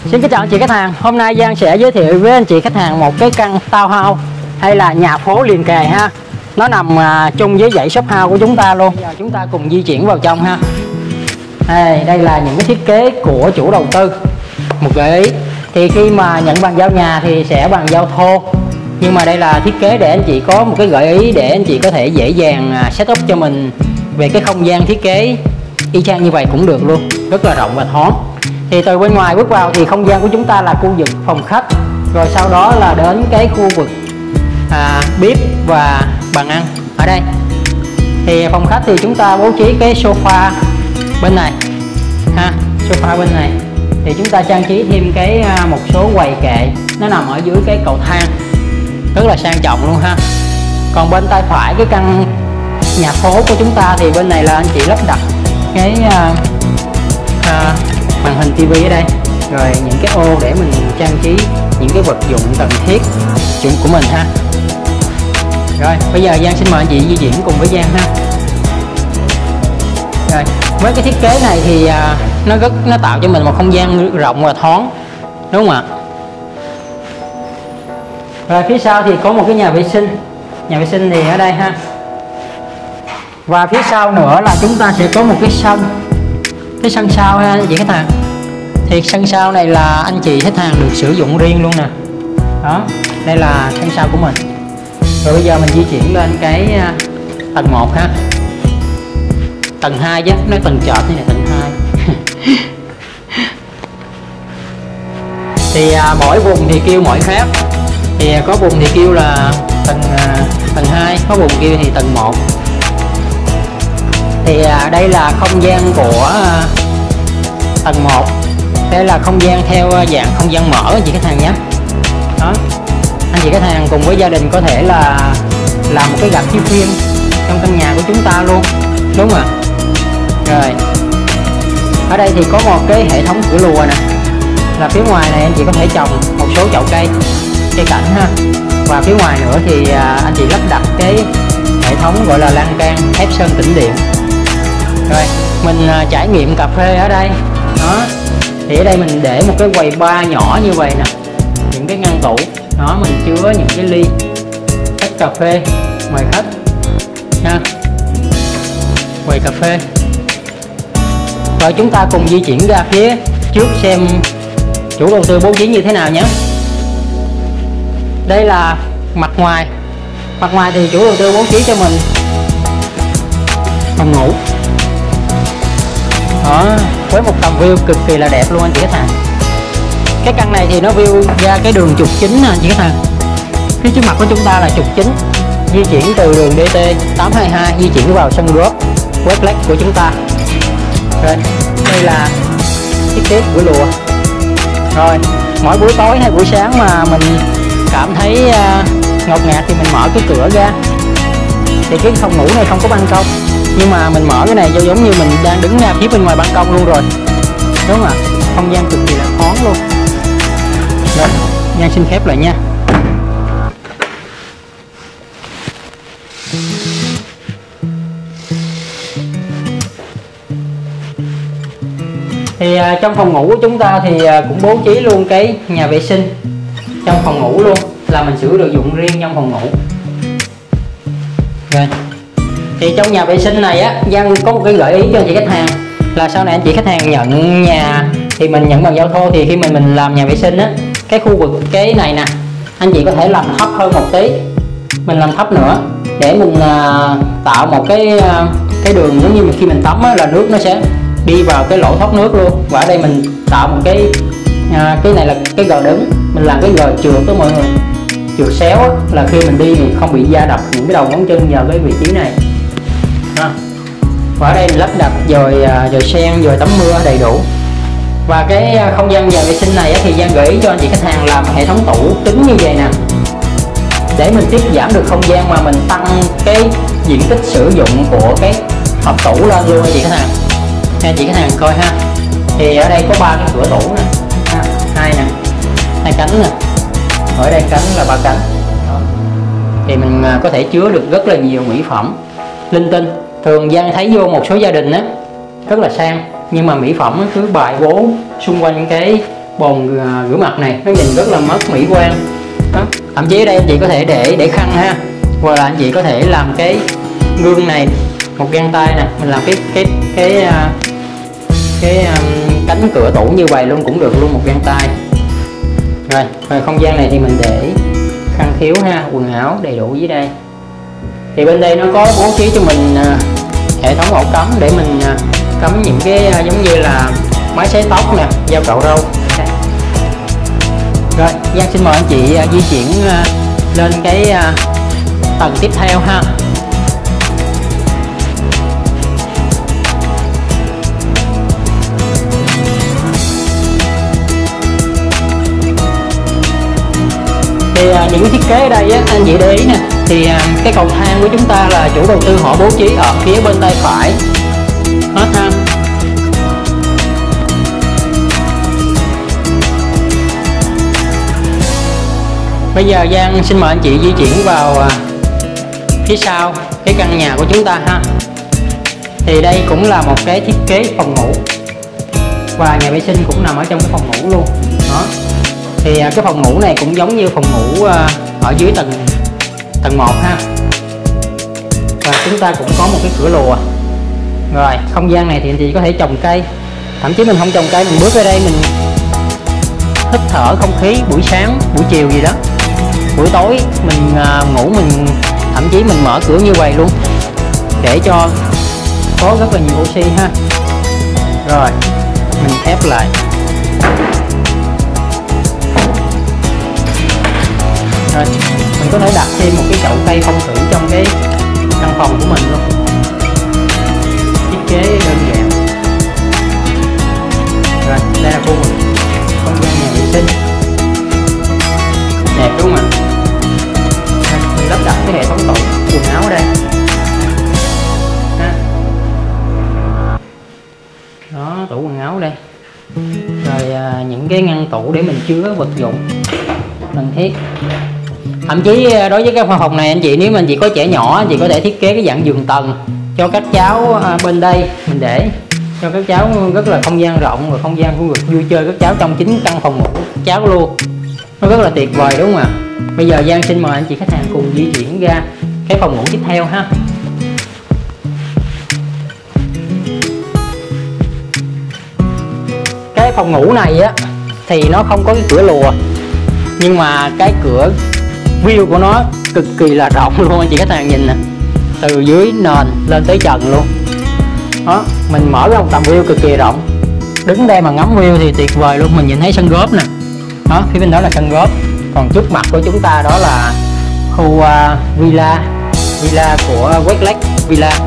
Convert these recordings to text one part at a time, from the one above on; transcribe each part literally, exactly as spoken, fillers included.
Xin kính chào anh chị khách hàng. Hôm nay Giang sẽ giới thiệu với anh chị khách hàng một cái căn townhouse hay là nhà phố liền kề ha. Nó nằm à, chung với dãy shop house của chúng ta luôn. Bây giờ chúng ta cùng di chuyển vào trong ha. Đây, đây là những cái thiết kế của chủ đầu tư. Một gợi ý thì khi mà nhận bàn giao nhà thì sẽ bàn giao thô. Nhưng mà đây là thiết kế để anh chị có một cái gợi ý để anh chị có thể dễ dàng à, set up cho mình về cái không gian thiết kế y chang như vậy cũng được luôn, rất là rộng và thoáng. Thì từ bên ngoài bước vào thì không gian của chúng ta là khu vực phòng khách, rồi sau đó là đến cái khu vực à, bếp và bàn ăn ở đây. Thì phòng khách thì chúng ta bố trí cái sofa bên này ha, sofa bên này thì chúng ta trang trí thêm cái một số quầy kệ, nó nằm ở dưới cái cầu thang, rất là sang trọng luôn ha. Còn bên tay phải cái căn nhà phố của chúng ta thì bên này là anh chị lắp đặt cái à, à, màn hình tivi ở đây, rồi những cái ô để mình trang trí những cái vật dụng cần thiết dụng của mình ha. Rồi bây giờ Giang xin mời anh chị di chuyển cùng với Giang ha. Rồi với cái thiết kế này thì à, nó rất nó tạo cho mình một không gian rộng và thoáng, đúng không ạ? Rồi phía sau thì có một cái nhà vệ sinh, nhà vệ sinh thì ở đây ha. Và phía sau nữa là chúng ta sẽ có một cái sân, cái sân sau ha anh chị khách hàng. Thì sân sau này là anh chị khách hàng được sử dụng riêng luôn nè. Đó, đây là sân sau của mình. Rồi bây giờ mình di chuyển lên cái tầng một ha. Tầng hai chứ, nói tầng chợt như này, tầng hai. Thì à, mỗi vùng thì kêu mỗi khác. Thì có vùng thì kêu là tầng à, tầng hai, có vùng kêu thì tầng một. Thì à, đây là không gian của à, tầng một. Đây là không gian theo dạng không gian mở anh chị khách hàng nhé. Đó, anh chị khách hàng cùng với gia đình có thể là làm một cái rạp chiếu phim trong căn nhà của chúng ta luôn, đúng không ạ? Rồi ở đây thì có một cái hệ thống cửa lùa nè, là phía ngoài này anh chị có thể trồng một số chậu cây, cây cảnh ha. Và phía ngoài nữa thì à, anh chị lắp đặt cái hệ thống gọi là lan can thép sơn tĩnh điện. Rồi mình à, trải nghiệm cà phê ở đây. Đó, thì ở đây mình để một cái quầy bar nhỏ như vậy nè, những cái ngăn tủ đó mình chứa những cái ly tách cà phê mời khách nha, quầy cà phê. Rồi chúng ta cùng di chuyển ra phía trước xem chủ đầu tư bố trí như thế nào nhé. Đây là mặt ngoài, mặt ngoài thì chủ đầu tư bố trí cho mình phòng ngủ đó, với một tầm view cực kỳ là đẹp luôn anh chị khách hàng. Cái căn này thì nó view ra cái đường trục chính nè anh chị khách hàng. Phía trước mặt của chúng ta là trục chính, di chuyển từ đường D T tám hai hai di chuyển vào sân golf Westleck của chúng ta. Rồi đây là thiết kế cửa lùa. Rồi mỗi buổi tối hay buổi sáng mà mình cảm thấy uh, ngột ngạt thì mình mở cái cửa ra. Thì cái phòng ngủ này không có ban công, nhưng mà mình mở cái này cho giống như mình đang đứng ra phía bên ngoài ban công luôn rồi, đúng không ạ? Không gian cực kỳ là thoáng luôn. Rồi Giang xin khép lại nha. Thì uh, trong phòng ngủ của chúng ta thì uh, cũng bố trí luôn cái nhà vệ sinh trong phòng ngủ luôn, là mình sử dụng riêng trong phòng ngủ. Rồi thì trong nhà vệ sinh này á, Giang có một cái gợi ý cho anh chị khách hàng là sau này anh chị khách hàng nhận nhà thì mình nhận bàn giao thô, thì khi mình mình làm nhà vệ sinh á, cái khu vực cái này nè anh chị có thể làm thấp hơn một tí, mình làm thấp nữa để mình uh, tạo một cái uh, cái đường giống như khi mình tắm á, là nước nó sẽ đi vào cái lỗ thoát nước luôn. Và ở đây mình tạo một cái uh, cái này là cái gờ đứng, mình làm cái gờ trượt đó mọi người, trượt xéo á, là khi mình đi thì không bị va đập những cái đầu ngón chân vào cái vị trí này ha. Và ở đây mình lắp đặt dòi dòi sen, dòi tắm mưa đầy đủ. Và cái không gian nhà vệ sinh này thì Giang gợi ý cho anh chị khách hàng làm hệ thống tủ kính như vậy nè, để mình tiết giảm được không gian mà mình tăng cái diện tích sử dụng của cái hộp tủ lên luôn anh chị khách hàng. Anh chị khách hàng coi ha. Thì ở đây có ba cái cửa tủ nè, hai nè, hai cánh nè, ở đây cánh là ba cánh. Thì mình có thể chứa được rất là nhiều mỹ phẩm linh tinh. Thường Giang thấy vô một số gia đình á rất là sang, nhưng mà mỹ phẩm cứ bài bố xung quanh cái bồn uh, rửa mặt này, nó nhìn rất là mất mỹ quan đó. Thậm chí ở đây anh chị có thể để để khăn ha, hoặc là anh chị có thể làm cái gương này một găng tay nè, mình làm cái cái cái uh, cái um, cánh cửa tủ như vậy luôn cũng được luôn, một găng tay. Rồi, rồi không gian này thì mình để khăn khiếu ha, quần áo đầy đủ dưới đây. Thì bên đây nó có bố trí cho mình uh, hệ thống ổ cắm để mình uh, cắm những cái uh, giống như là máy sấy tóc nè, dao cạo râu. Rồi, Giang xin mời anh chị uh, di chuyển uh, lên cái uh, tầng tiếp theo ha. Thì uh, những cái thiết kế ở đây á, anh chị để ý nè, thì uh, cái cầu thang của chúng ta là chủ đầu tư họ bố trí ở phía bên tay phải hết ha. Bây giờ Giang xin mời anh chị di chuyển vào uh, phía sau cái căn nhà của chúng ta ha. Thì đây cũng là một cái thiết kế phòng ngủ và nhà vệ sinh cũng nằm ở trong cái phòng ngủ luôn đó. Thì uh, cái phòng ngủ này cũng giống như phòng ngủ uh, ở dưới tầng tầng một ha. Và chúng ta cũng có một cái cửa lùa. Rồi, không gian này thì anh chị có thể trồng cây. Thậm chí mình không trồng cây, mình bước ra đây mình hít thở không khí buổi sáng, buổi chiều gì đó. Buổi tối mình uh, ngủ mình thậm chí mình mở cửa như vậy luôn để cho có rất là nhiều oxy ha. Rồi, mình khép lại. Rồi, mình có thể đặt thêm một cái chậu cây phong thủy trong cái căn phòng của mình luôn. Thiết kế đơn giản. Rồi, đây là khu vực không gian nhà vệ sinh. Đẹp đúng không ạ? Mình lắp đặt cái hệ thống tủ quần áo ở đây. Ha. Đó, tủ quần áo ở đây. Rồi à, những cái ngăn tủ để mình chứa vật dụng cần thiết. Thậm chí đối với cái phòng này anh chị, nếu mà anh chị có trẻ nhỏ, anh chị có thể thiết kế cái dạng giường tầng cho các cháu à, bên đây mình để cho các cháu rất là không gian rộng, và không gian khu vực vui chơi các cháu trong chính căn phòng ngủ các cháu luôn. Nó rất là tuyệt vời đúng không ạ? Bây giờ Giang xin mời anh chị khách hàng cùng di chuyển ra cái phòng ngủ tiếp theo ha. Cái phòng ngủ này á thì nó không có cái cửa lùa, nhưng mà cái cửa view của nó cực kỳ là rộng luôn anh chị khách hàng nhìn nè, từ dưới nền lên tới trần luôn đó. Mình mở ra một tầm view cực kỳ rộng, đứng đây mà ngắm view thì tuyệt vời luôn. Mình nhìn thấy sân golf nè đó, phía bên đó là sân golf, còn trước mặt của chúng ta đó là khu uh, villa villa của Westlake Villa.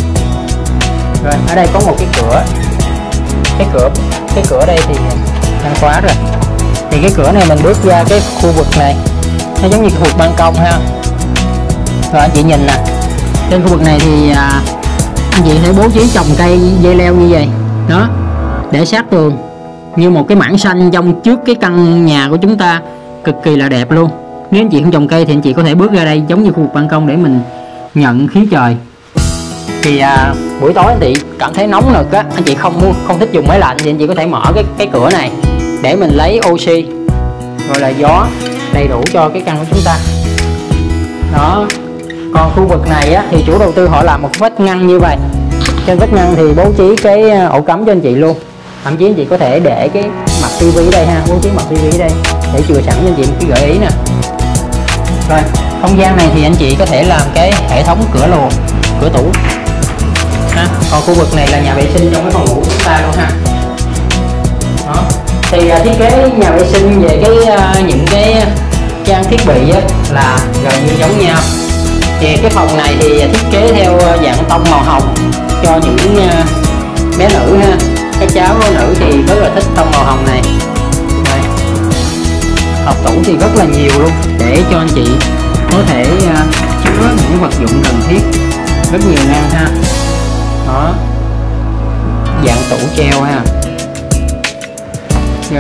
Rồi ở đây có một cái cửa, cái cửa cái cửa đây thì đang khóa rồi. Thì cái cửa này mình bước ra cái khu vực này nó giống như khu vực ban công ha. Rồi anh chị nhìn nè, trên khu vực này thì à, anh chị sẽ bố trí trồng cây dây leo như vậy đó, để sát tường như một cái mảng xanh trong trước cái căn nhà của chúng ta, cực kỳ là đẹp luôn. Nếu anh chị không trồng cây thì anh chị có thể bước ra đây giống như khu vực ban công để mình nhận khí trời. Thì à, buổi tối anh chị cảm thấy nóng nực á, anh chị không muốn không thích dùng máy lạnh thì anh chị có thể mở cái cái cửa này để mình lấy oxy gọi là gió đầy đủ cho cái căn của chúng ta đó. Còn khu vực này á, thì chủ đầu tư họ làm một vách ngăn như vậy, trên vách ngăn thì bố trí cái ổ cắm cho anh chị luôn. Thậm chí anh chị có thể để cái mặt tivi ở đây ha, bố trí mặt tivi ở đây để chừa sẵn cho anh chị một cái gợi ý nè. Rồi không gian này thì anh chị có thể làm cái hệ thống cửa lùa, cửa tủ ha. Còn khu vực này là nhà vệ sinh trong cái phòng ngủ của chúng ta luôn ha. Đó. Thì uh, thiết kế nhà vệ sinh về cái uh, những cái trang thiết bị á, là gần như giống nhau. Thì cái phòng này thì thiết kế theo dạng tông màu hồng cho những uh, bé nữ ha. Các cháu nữ thì rất là thích tông màu hồng này. Đây. Hộp tủ thì rất là nhiều luôn để cho anh chị có thể uh, chứa những vật dụng cần thiết, rất nhiều ngăn ha. Đó, dạng tủ treo ha. Rồi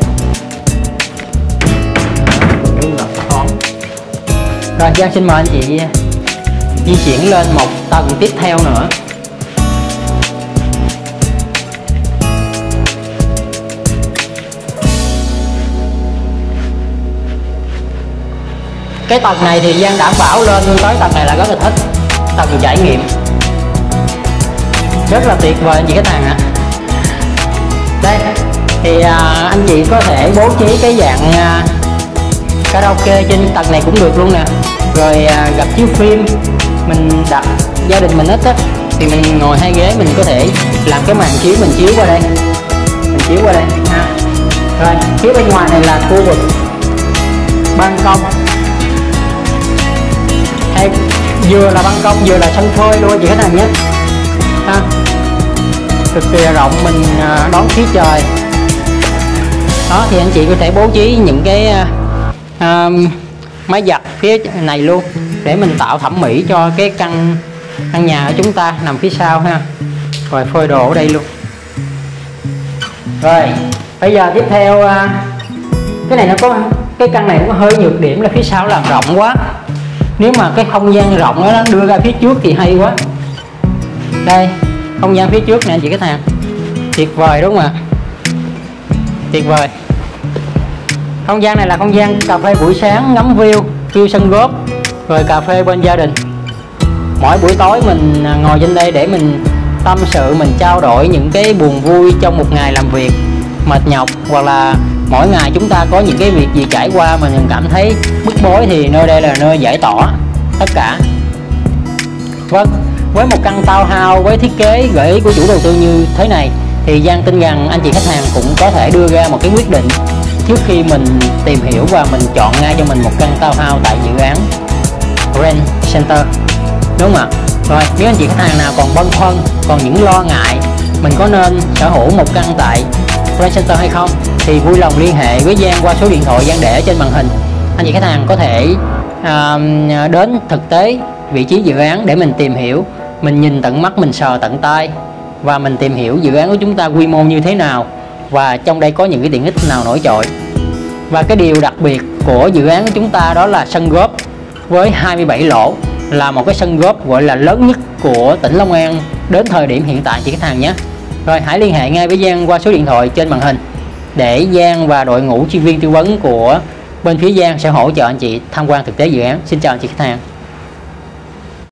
rất là thoáng. Rồi Giang xin mời anh chị di chuyển lên một tầng tiếp theo nữa. Cái tầng này thì Giang đảm bảo lên tới tầng này là rất là thích, tầng trải nghiệm rất là tuyệt vời anh chị khách hàng ạ. Đây thì à, anh chị có thể bố trí cái dạng à, karaoke trên tầng này cũng được luôn nè. Rồi à, gặp chiếu phim, mình đặt gia đình mình ít á thì mình ngồi hai ghế, mình có thể làm cái màn chiếu, mình chiếu qua đây, mình chiếu qua đây ha. Rồi phía bên ngoài này là khu vực ban công, hay vừa là ban công vừa là sân phơi luôn chị khách hàng nhé ha. Cực kỳ rộng, mình đón khí trời đó. Thì anh chị có thể bố trí những cái uh, máy giặt phía này luôn để mình tạo thẩm mỹ cho cái căn căn nhà của chúng ta nằm phía sau ha. Rồi phơi đồ ở đây luôn. Rồi bây giờ tiếp theo uh, cái này nó có cái căn này nó có hơi nhược điểm là phía sau làm rộng quá. Nếu mà cái không gian rộng đó nó đưa ra phía trước thì hay quá. Đây không gian phía trước nè anh chị khách hàng, tuyệt vời đúng không ạ? Tuyệt vời. Không gian này là không gian cà phê buổi sáng ngắm view, view sân golf, rồi cà phê bên gia đình. Mỗi buổi tối mình ngồi trên đây để mình tâm sự, mình trao đổi những cái buồn vui trong một ngày làm việc mệt nhọc, hoặc là mỗi ngày chúng ta có những cái việc gì trải qua mà mình cảm thấy bức bối thì nơi đây là nơi giải tỏa tất cả. Vâng, với một căn townhouse với thiết kế gợi ý của chủ đầu tư như thế này thì Giang tin rằng anh chị khách hàng cũng có thể đưa ra một cái quyết định trước khi mình tìm hiểu và mình chọn ngay cho mình một căn townhouse tại dự án Grand Center, đúng không ạ? Rồi nếu anh chị khách hàng nào còn băn khoăn, còn những lo ngại mình có nên sở hữu một căn tại Grand Center hay không thì vui lòng liên hệ với Giang qua số điện thoại Giang để trên màn hình. Anh chị khách hàng có thể uh, đến thực tế vị trí dự án để mình tìm hiểu, mình nhìn tận mắt, mình sờ tận tay và mình tìm hiểu dự án của chúng ta quy mô như thế nào và trong đây có những cái tiện ích nào nổi trội. Và cái điều đặc biệt của dự án của chúng ta đó là sân golf với hai mươi bảy lỗ, là một cái sân golf gọi là lớn nhất của tỉnh Long An đến thời điểm hiện tại chị khách hàng nhé. Rồi hãy liên hệ ngay với Giang qua số điện thoại trên màn hình để Giang và đội ngũ chuyên viên tư vấn của bên phía Giang sẽ hỗ trợ anh chị tham quan thực tế dự án. Xin chào anh chị khách hàng.